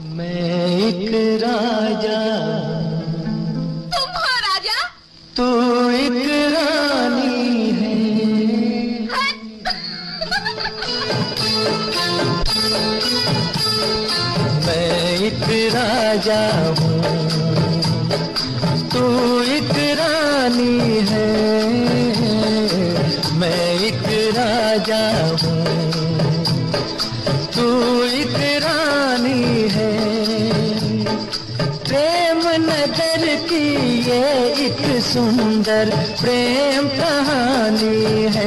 मैं एक राजा, तुम हो राजा, तू एक रानी है। मैं एक राजा हूँ, तू एक रानी है। मैं एक राजा हूँ, तू एक रानी है। प्रेम नगर की ये एक सुंदर प्रेम कहानी है।